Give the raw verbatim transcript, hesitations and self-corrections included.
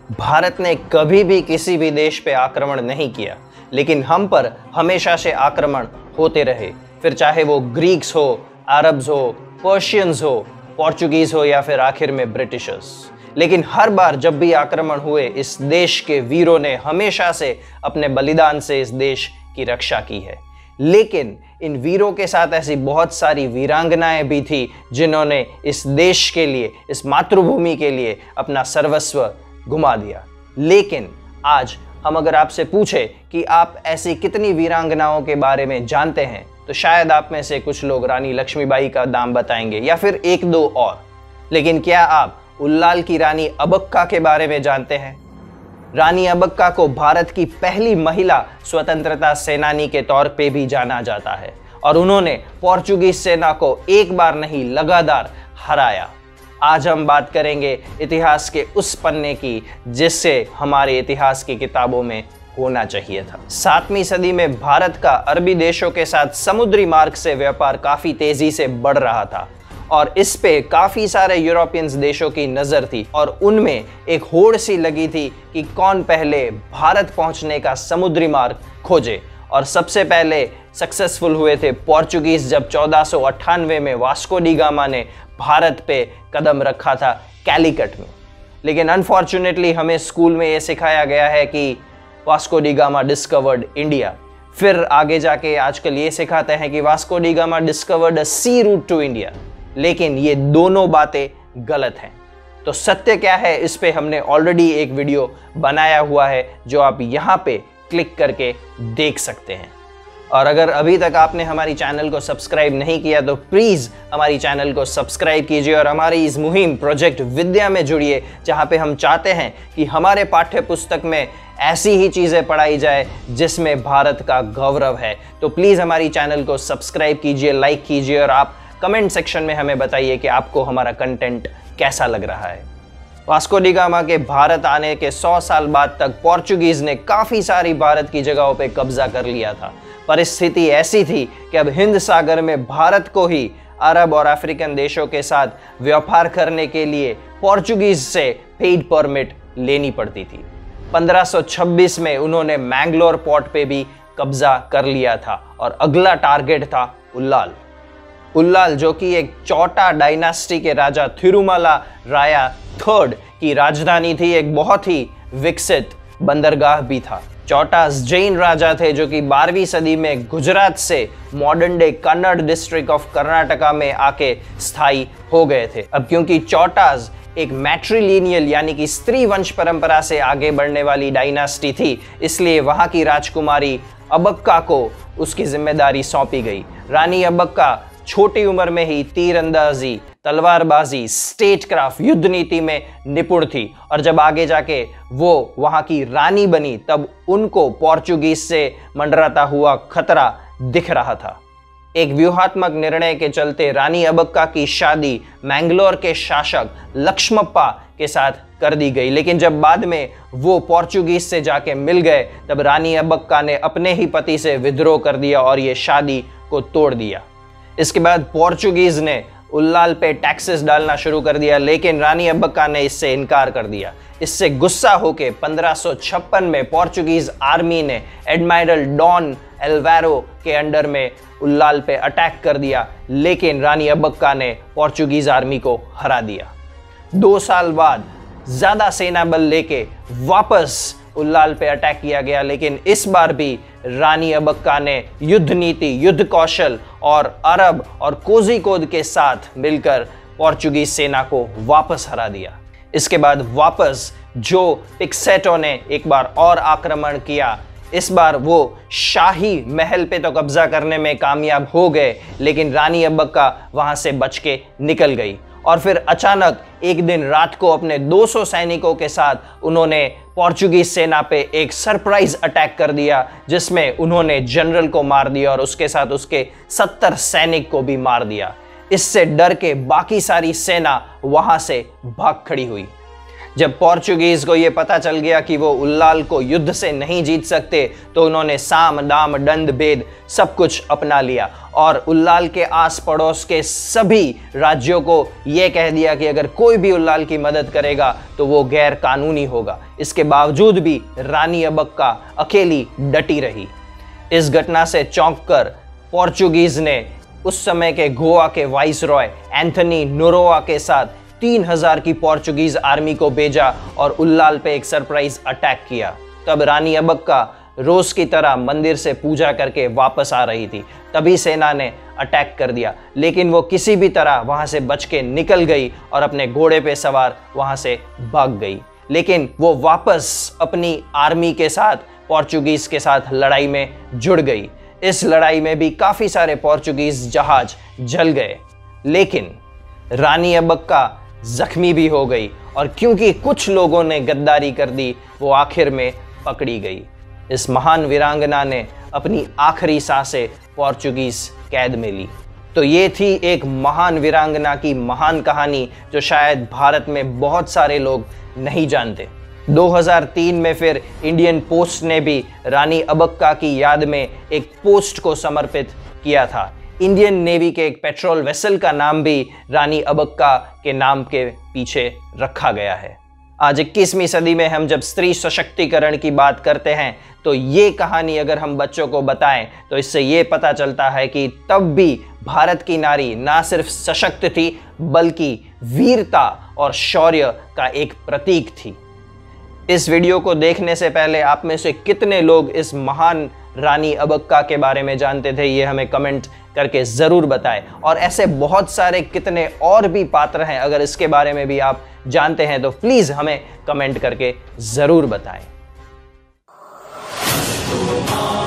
भारत ने कभी भी किसी भी देश पे आक्रमण नहीं किया, लेकिन हम पर हमेशा से आक्रमण होते रहे, फिर चाहे वो ग्रीक्स हो, अरब्स हो, पर्शियंस हो, पोर्चुगीज हो या फिर आखिर में ब्रिटिशर्स। लेकिन हर बार जब भी आक्रमण हुए, इस देश के वीरों ने हमेशा से अपने बलिदान से इस देश की रक्षा की है। लेकिन इन वीरों के साथ ऐसी बहुत सारी वीरांगनाएं भी थी जिन्होंने इस देश के लिए, इस मातृभूमि के लिए अपना सर्वस्व घुमा दिया। लेकिन आज हम अगर आपसे पूछे कि आप ऐसी कितनी वीरांगनाओं के बारे में जानते हैं, तो शायद आप में से कुछ लोग रानी लक्ष्मीबाई का नाम बताएंगे या फिर एक दो और। लेकिन क्या आप उल्लाल की रानी अबक्का के बारे में जानते हैं? रानी अबक्का को भारत की पहली महिला स्वतंत्रता सेनानी के तौर पे भी जाना जाता है और उन्होंने पोर्चुगीज सेना को एक बार नहीं लगातार हराया। आज हम बात करेंगे इतिहास के उस पन्ने की जिससे हमारे इतिहास की किताबों में होना चाहिए था। सातवीं सदी में भारत का अरबी देशों के साथ समुद्री मार्ग से व्यापार काफी तेजी से बढ़ रहा था और इस पे काफी सारे यूरोपियंस देशों की नजर थी और उनमें एक होड़ सी लगी थी कि कौन पहले भारत पहुंचने का समुद्री मार्ग खोजे। और सबसे पहले सक्सेसफुल हुए थे पोर्चुगीज, जब चौदह सौ अट्ठानवे में वास्को डी गामा ने भारत पे कदम रखा था कैलीकट में। लेकिन अनफॉर्चुनेटली हमें स्कूल में ये सिखाया गया है कि Vasco da Gama discovered India, फिर आगे जाके आजकल ये सिखाते हैं कि Vasco da Gama discovered a sea route to India. लेकिन ये दोनों बातें गलत हैं। तो सत्य क्या है, इस पे हमने ऑलरेडी एक वीडियो बनाया हुआ है जो आप यहाँ पे क्लिक करके देख सकते हैं। और अगर अभी तक आपने हमारी चैनल को सब्सक्राइब नहीं किया तो प्लीज़ हमारी चैनल को सब्सक्राइब कीजिए और हमारी इस मुहिम प्रोजेक्ट विद्या में जुड़िए, जहाँ पे हम चाहते हैं कि हमारे पाठ्य पुस्तक में ऐसी ही चीज़ें पढ़ाई जाए जिसमें भारत का गौरव है। तो प्लीज़ हमारी चैनल को सब्सक्राइब कीजिए, लाइक कीजिए और आप कमेंट सेक्शन में हमें बताइए कि आपको हमारा कंटेंट कैसा लग रहा है। वास्को डी गामा के भारत आने के सौ साल बाद तक पोर्चुगीज ने काफ़ी सारी भारत की जगहों पे कब्जा कर लिया था। परिस्थिति ऐसी थी कि अब हिंद सागर में भारत को ही अरब और अफ्रीकन देशों के साथ व्यापार करने के लिए पोर्चुगीज से पेड परमिट लेनी पड़ती थी। पंद्रह सौ छब्बीस में उन्होंने मैंगलोर पोर्ट पे भी कब्जा कर लिया था और अगला टारगेट था उल्लाल। उल्लाल जो कि एक चौटा डायनास्टी के राजा थिरुमला राया थर्ड की राजधानी थी, एक बहुत ही विकसित बंदरगाह भी था। चौटास जैन राजा थे जो कि बारहवीं सदी में गुजरात से modern day Kannada district of Karnataka में आके स्थायी हो गए थे। अब क्योंकि चौटास एक मैट्रिलिनियल यानी कि स्त्री वंश परंपरा से आगे बढ़ने वाली डायनास्टी थी, इसलिए वहां की राजकुमारी अबक्का को उसकी जिम्मेदारी सौंपी गई। रानी अबक्का छोटी उम्र में ही तीरंदाजी, तलवारबाजी, स्टेट क्राफ्ट, युद्ध नीति में निपुण थी और जब आगे जाके वो वहां की रानी बनी तब उनको पोर्चुगीज से मंडराता हुआ खतरा दिख रहा था। एक व्यूहात्मक निर्णय के चलते रानी अबक्का की शादी मैंगलोर के शासक लक्ष्मप्पा के साथ कर दी गई, लेकिन जब बाद में वो पोर्चुगीज से जाके मिल गए तब रानी अबक्का ने अपने ही पति से विद्रोह कर दिया और ये शादी को तोड़ दिया। इसके बाद पोर्चुगीज ने उल्लाल पे टैक्सेस डालना शुरू कर दिया, लेकिन रानी अबक्का ने इससे इनकार कर दिया। इससे गुस्सा होकर पंद्रह सौ छप्पन में पोर्चुगीज आर्मी ने एडमिरल डॉन एल्वारो के अंडर में उल्लाल पे अटैक कर दिया, लेकिन रानी अबक्का ने पोर्चुगीज आर्मी को हरा दिया। दो साल बाद ज्यादा सेना बल लेके वापस उल्लाल पे अटैक किया गया, लेकिन इस बार भी रानी अबक्का ने युद्ध नीति, युद्ध कौशल और अरब और कोझिकोड के साथ मिलकर पोर्चुगीज सेना को वापस हरा दिया। इसके बाद वापस जो पिक्सेटो ने एक बार और आक्रमण किया। इस बार वो शाही महल पे तो कब्जा करने में कामयाब हो गए, लेकिन रानी अबक्का वहां से बच के निकल गई और फिर अचानक एक दिन रात को अपने दो सौ सैनिकों के साथ उन्होंने पोर्चुगीज सेना पे एक सरप्राइज अटैक कर दिया, जिसमें उन्होंने जनरल को मार दिया और उसके साथ उसके सत्तर सैनिक को भी मार दिया। इससे डर के बाकी सारी सेना वहां से भाग खड़ी हुई। जब पोर्चुगीज को यह पता चल गया कि वो उल्लाल को युद्ध से नहीं जीत सकते तो उन्होंने साम दाम दंड भेद सब कुछ अपना लिया और उल्लाल के आस पड़ोस के सभी राज्यों को यह कह दिया कि अगर कोई भी उल्लाल की मदद करेगा तो वो गैर कानूनी होगा। इसके बावजूद भी रानी अबक्का अकेली डटी रही। इस घटना से चौंक कर पोर्चुगीज ने उस समय के गोवा के वाइसरॉय एंथनी नोरोआ के साथ तीन हज़ार की पोर्चुगीज आर्मी को भेजा और उल्लाल पे एक सरप्राइज अटैक किया। तब रानी अबक्का रोज की तरह मंदिर से पूजा करके वापस आ रही थी, तभी सेना ने अटैक कर दिया, लेकिन वो किसी भी तरह वहां से बच के निकल गई और अपने घोड़े पे सवार वहां से भाग गई। लेकिन वो वापस अपनी आर्मी के साथ पोर्चुगीज के साथ लड़ाई में जुड़ गई। इस लड़ाई में भी काफी सारे पोर्चुगीज जहाज जल गए, लेकिन रानी अबक्का जख्मी भी हो गई और क्योंकि कुछ लोगों ने गद्दारी कर दी वो आखिर में पकड़ी गई। इस महान वीरांगना ने अपनी आखिरी सांसें पोर्चुगीज कैद में ली। तो ये थी एक महान वीरांगना की महान कहानी जो शायद भारत में बहुत सारे लोग नहीं जानते। दो हज़ार तीन में फिर इंडियन पोस्ट ने भी रानी अबक्का की याद में एक पोस्ट को समर्पित किया था। इंडियन नेवी के एक पेट्रोल वेसल का नाम भी रानी अबक्का के नाम के पीछे रखा गया है। आज इक्कीसवीं सदी में हम जब स्त्री सशक्तिकरण की बात करते हैं तो ये कहानी अगर हम बच्चों को बताएं तो इससे ये पता चलता है कि तब भी भारत की नारी ना सिर्फ सशक्त थी बल्कि वीरता और शौर्य का एक प्रतीक थी। इस वीडियो को देखने से पहले आप में से कितने लोग इस महान रानी अबक्का के बारे में जानते थे, ये हमें कमेंट करके ज़रूर बताएं। और ऐसे बहुत सारे कितने और भी पात्र हैं, अगर इसके बारे में भी आप जानते हैं तो प्लीज़ हमें कमेंट करके ज़रूर बताएं।